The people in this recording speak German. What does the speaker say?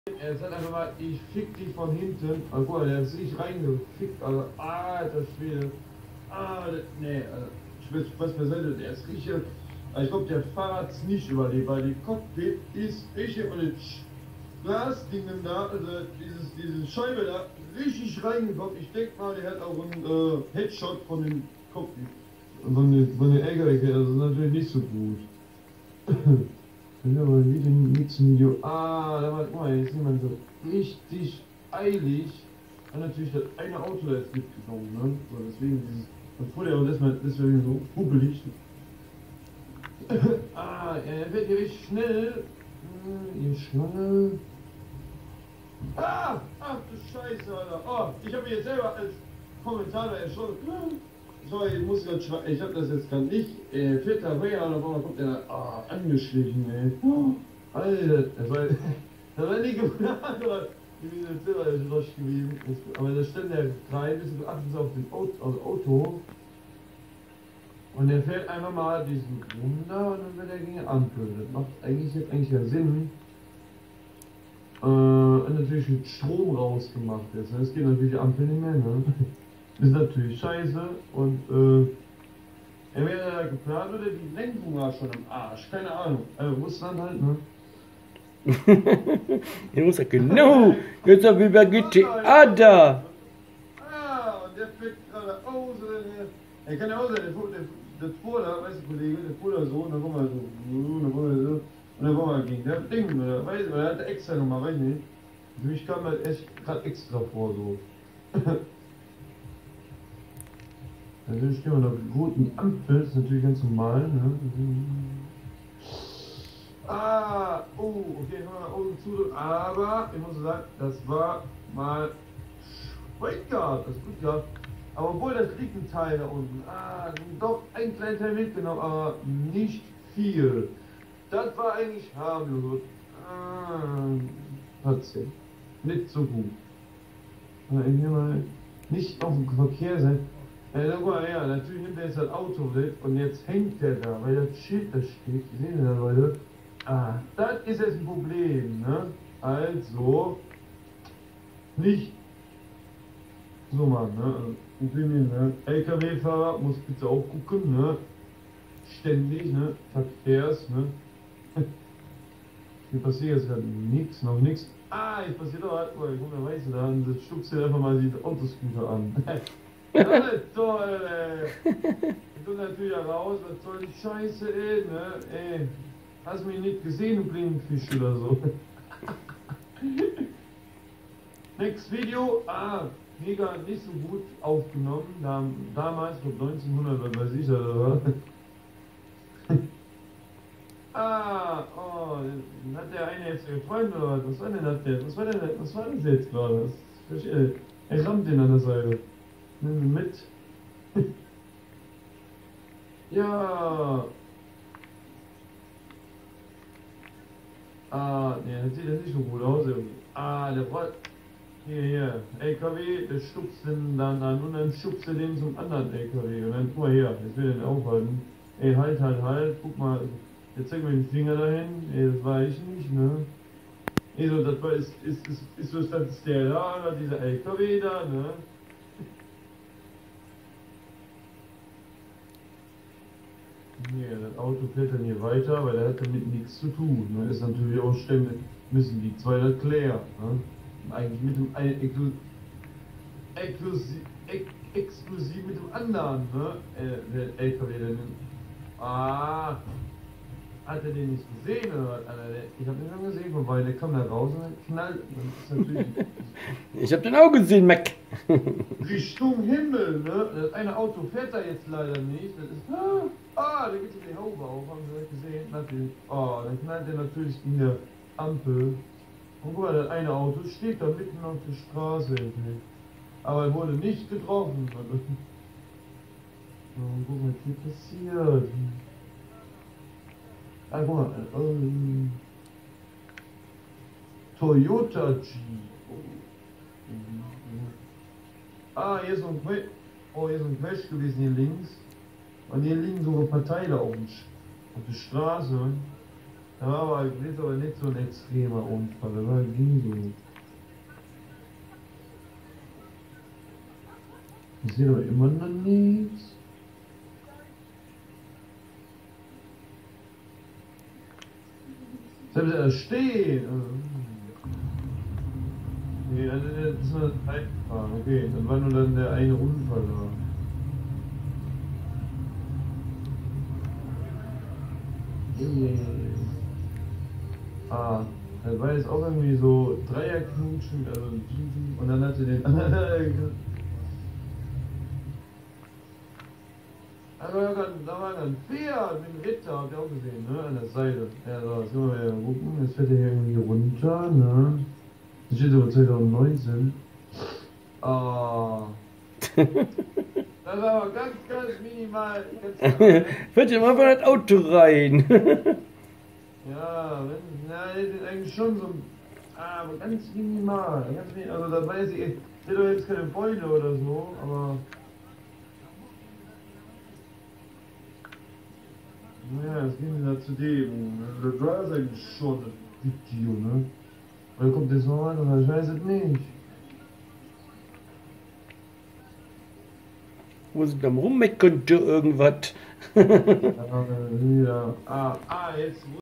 Er sagt einfach mal, ich fick dich von hinten. Oh, guck mal, der hat sich reingefickt, also, alter Schwede. Nee, ich will was beiseite, der ist richtig. Ich glaube, der Fahrrad ist nicht überlebt, weil die Cockpit ist richtig und das Glasdingen da, also diese Scheibe da, richtig reingekommen. Ich denke mal, der hat auch einen Headshot von dem Cockpit. Von den LKW, also natürlich nicht so gut. Ja, aber wie im nächsten Video. Da war, guck mal, jetzt ist jemand so richtig eilig. Und natürlich das eine Auto da jetzt mitgenommen, ne? So, deswegen dieses. Obwohl er deswegen so hubbelig. Er wird hier richtig schnell. Ihr Schlange. Ach du Scheiße, Alter. Oh, ich habe mich jetzt selber als Kommentator erschrocken. So, ich muss ganz schwach. Ich habe das jetzt gerade nicht. Fährt da her und auf einmal kommt der angeschlichen, ey. Alter, das war nicht geplant, aber ich bin jetzt selber schloss gewesen. Aber da stand der rein, bisschen achten Sie auf den Auto. Und der fährt einfach mal diesen runter und dann wird er gegen die Ampel. Das macht eigentlich ja Sinn. Und natürlich mit Strom rausgemacht ist. Es geht natürlich die Ampel nicht mehr, ne? Ist natürlich scheiße und entweder da geplant oder die Lenkung war schon im Arsch, keine Ahnung. Russland halt, ne? Ich muss sagen, no, jetzt hab ich über GTA da. Und der fährt gerade aus. Er kann ja auch sein, der fuhr da, weißt du, Kollege, der fuhr da so, und dann kommen wir so, dann kommen wir so, und dann kommen wir gegen der Ding, oder, weißt du, er hatte extra nochmal, weiß nicht. Für mich kam das echt gerade extra vor, so. Natürlich stehen wir noch mit roten Ampel, das ist natürlich ganz normal, ne? Okay, mal Augen zu, aber ich muss sagen, das war mal Schweigart, das ist gut gehabt. Aber obwohl das liegt ein Teil da unten, doch ein kleiner Teil mitgenommen, aber nicht viel. Das war eigentlich harmlos. Trotzdem, nicht so gut. Aber hier mal nicht auf dem Verkehr sein. Guck mal, ja, natürlich nimmt er jetzt das Auto weg und jetzt hängt der da, weil das Schild da steht. Sie sehen das, Leute. Das ist jetzt ein Problem, ne? Also, nicht so machen, ne? Ne? LKW-Fahrer muss bitte auch gucken, ne? Ständig, ne? Verkehrs, ne? Hier passiert jetzt gerade nichts, noch nichts. Jetzt passiert doch was. Guck mal, weißt du, da schubst du einfach mal die Autoscooter an. Das ist toll, ey. Ich bin natürlich raus, was soll die Scheiße, ey, ne? Ey, hast mich nicht gesehen, du Blindenfisch oder so. Next Video, mega nicht so gut aufgenommen. Damals, ich glaube 1900, was weiß ich, oder? Hat der eine jetzt gefreut oder was? Was war denn das jetzt? Was war das jetzt gerade? Er rammt den an der Seite. Nimm ihn mit. Ja. Ne, das sieht jetzt nicht so gut aus irgendwie. Der rollt. Hier. LKW, der stupst den dann an und dann schubst er den zum anderen LKW. Und dann, guck mal her, jetzt will er den aufhalten. Ey, halt, guck mal. Jetzt zeig mir den Finger dahin. Ey, das war ich nicht, ne? Ey, so, das war, das ist der da, dieser LKW da, ne? Nee, das Auto fährt dann hier weiter, weil er hat damit nichts zu tun. Ne? Ist natürlich auch ständig, müssen die zwei das klären. Ne? Eigentlich mit dem exklusiv mit dem anderen, ne? Der LKW dann. Hat er den nicht gesehen oder was? Ich hab den schon gesehen, wobei der kam da raus und dann knallt. Das ist natürlich Ich hab den auch gesehen, Mac. Richtung Himmel, ne? Das eine Auto fährt da jetzt leider nicht. Das ist. Da geht die Haube auf, haben Sie das gesehen? Natürlich. Dann knallt er natürlich in der Ampel. Und guck mal, das eine Auto steht da mitten auf der Straße. Aber er wurde nicht getroffen. Guck mal, was hier passiert. Guck mal, Toyota Jeep. Hier ist so ein Crash gewesen hier links. Und hier liegen so ein paar Teile auf der Straße. Ja, aber das ist aber nicht so ein extremer Unfall, das war nie so. Ich sehe doch immer noch nichts. Selbst er stehen. Nee, also jetzt ist nur einfahren, okay. Dann war nur dann der eine Unfall da. Ah, das war jetzt auch irgendwie so Dreierknutschen, also und dann hat sie den anderen. Also da war dann Fiat mit dem Ritter, habt ihr auch gesehen, ne? An der Seite. Ja, so, jetzt können wir ja gucken, jetzt fährt er hier irgendwie runter, ne? Das steht aber 2019. Ah. Das war aber ganz, ganz minimal. Fährt ihr mal von das Auto rein. Ja, das ist eigentlich schon so, aber ganz minimal. Also da weiß ich, sehe doch jetzt keine Beule oder so, aber. Naja, es ging da zu dem. Das war es eigentlich schon, das Video, ne? Oder kommt jetzt noch einer, ich weiß es nicht. Wo sind am Rummeckern irgendwas? Ja, wieder. Jetzt.